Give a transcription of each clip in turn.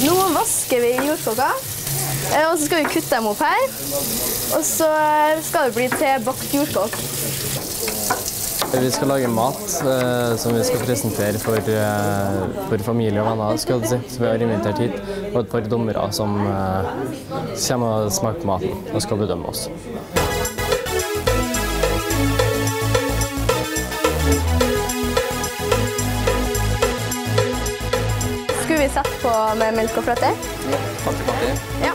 Nå vasker vi jordkåka, og så skal vi kutte dem opp her. Og så skal det bli til bakt jordkåk. Vi skal lage mat som vi skal presentere for familie og venner, skal jeg si. Så vi har invitert hit, og et par dommere som kommer og smaker på maten og skal bedømme oss. Skulle vi sette på med melk og fløte? Ja, fløte. Ja.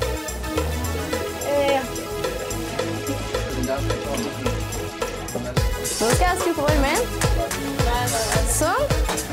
Nå skal jeg skru på varmen. Sånn.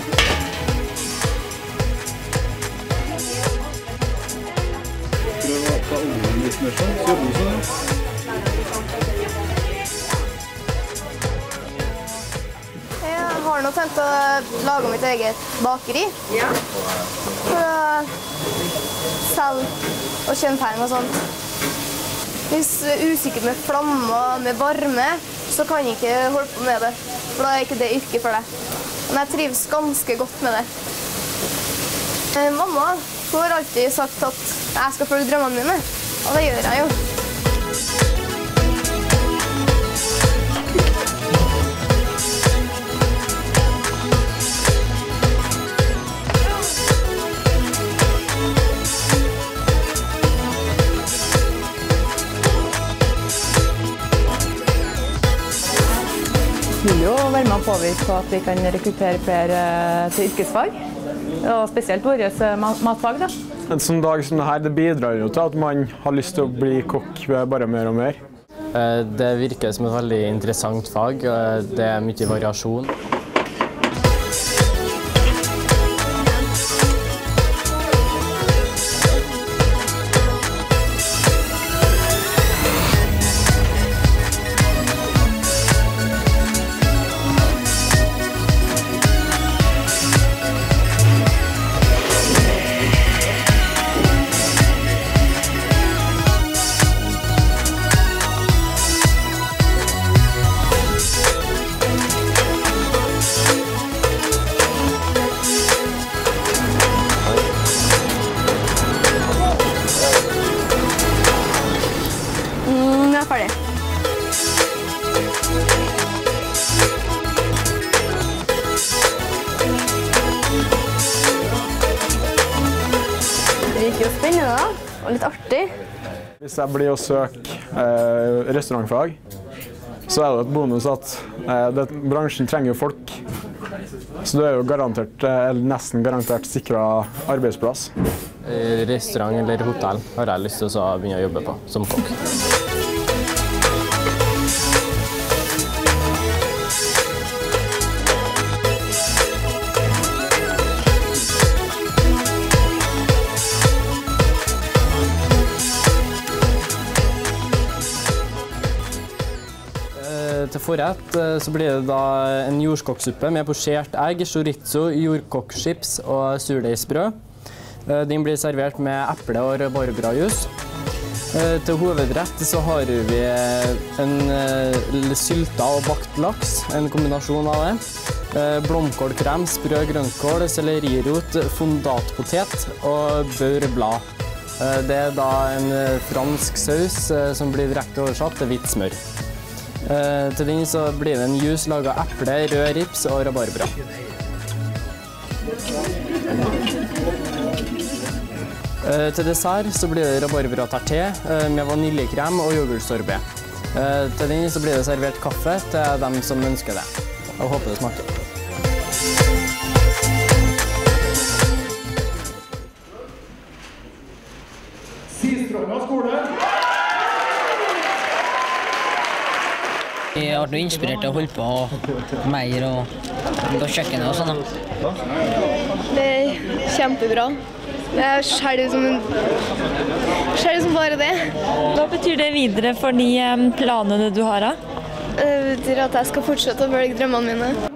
Jeg har nå tenkt å lage mitt eget bakeri. For å selge og kjenne penger og sånt. Hvis jeg er usikker med flamme og med varme, så kan jeg ikke holde på med det, for da er ikke det yrket for deg. Men jeg trives ganske godt med det. Mamma har alltid sagt at jeg skal følge drømmene mine, og det gjør jeg jo. Det vil jo være med å påvirke på at vi kan rekruttere flere til yrkesfag, og spesielt vårt matfag. En sånn dag som dette, det bidrar jo til at man har lyst til å bli kokk bare mer og mer. Det virker som et veldig interessant fag, det er mye variasjon. Jeg er ferdig. Det gikk jo spennende da, og litt artig. Hvis jeg blir å søke restaurantfag, så er det et bonus at bransjen trenger jo folk. Så du er jo garantert, eller nesten garantert sikret arbeidsplass. Restaurant eller hotell har jeg lyst til å begynne å jobbe på som kokk. Til forrett så blir det da en jordskokksuppe med posjert egg, chorizo, jordkokkchips og surdeigsbrød. Den blir servert med eple- og rabarbrajus. Til hovedrett så har vi en sylta og bakt laks, en kombinasjon av det. Blomkålkrem, sprø grønnkål, sellerirot, fondatpotet og børblad. Det er da en fransk saus som blir direkte oversatt til hvitt smør. Til den så blir det en juice laget av eple, rød rips og rabarbra. Til dessert så blir det rabarbra-terté med vaniljekrem og yoghurtsorbet. Til den så blir det servert kaffe til dem som ønsker det. Jeg håper det smaker. Sistranda skole. Jeg har vært inspirert til å holde på mer og på kjøkkenet og sånn. Det er kjempebra. Jeg ser det som bare det. Hva betyr det videre for de planene du har da? Det betyr at jeg skal fortsette å følge drømmene mine.